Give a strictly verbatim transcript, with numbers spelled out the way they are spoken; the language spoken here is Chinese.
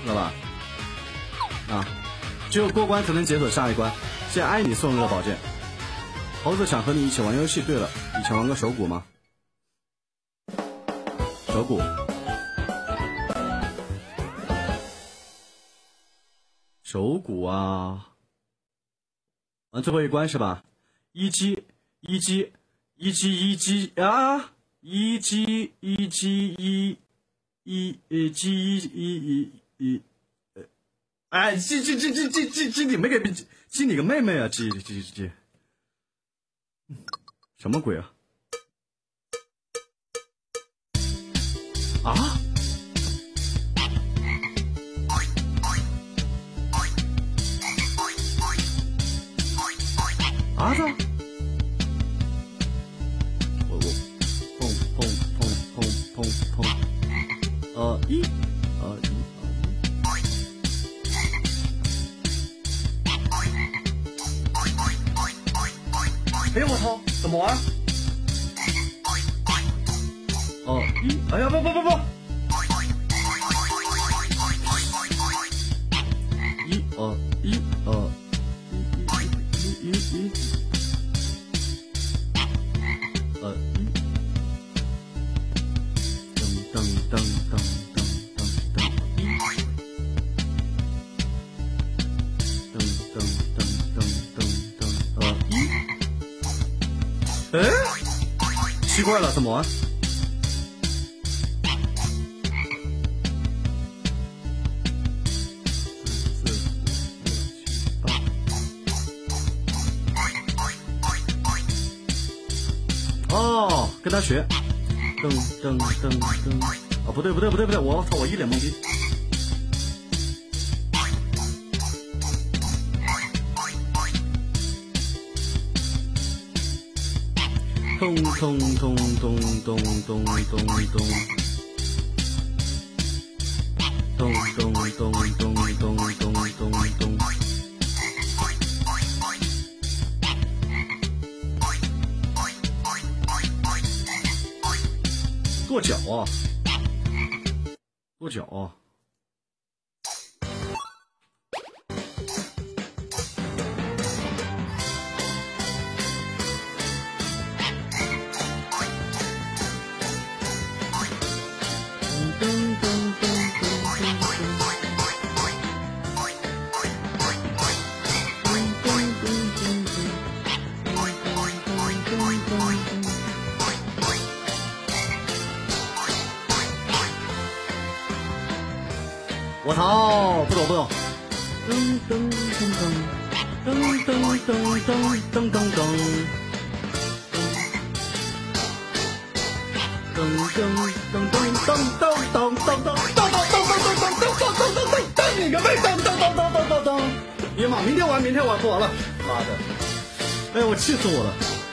知道吧？啊，只有过关才能解锁下一关。谢谢爱你送热宝剑。猴子想和你一起玩游戏。对了，以前玩过手鼓吗？手鼓，手鼓啊！玩最后一关是吧？一击一击一击一击啊！一击一击一一一击一一一呃，哎，击击击击击击击你妹个逼！击你个妹妹啊！击击击击！什么鬼啊？啊？啊的？我我砰砰砰砰砰砰，呃一呃一呃一。哎我操，怎么玩？哦一，哎呀不不不不，一呃一呃一一一一呃一，噔噔噔噔噔噔噔一，噔噔噔噔噔噔呃一，哎，奇怪了，怎么玩？哦，跟他学，噔噔噔噔，啊不对不对不对不对，我操我一脸懵逼。咚咚咚咚咚咚咚咚，咚咚咚咚咚咚咚咚。跺脚啊，跺脚啊。我操，不懂不懂。噔噔噔噔噔噔噔噔噔噔噔。噔噔噔噔噔噔噔噔噔噔噔噔噔噔噔噔噔你个妹！噔噔噔噔噔噔噔！哎呀妈，明天玩，明天玩不玩了，妈的！哎呀，我气死我了。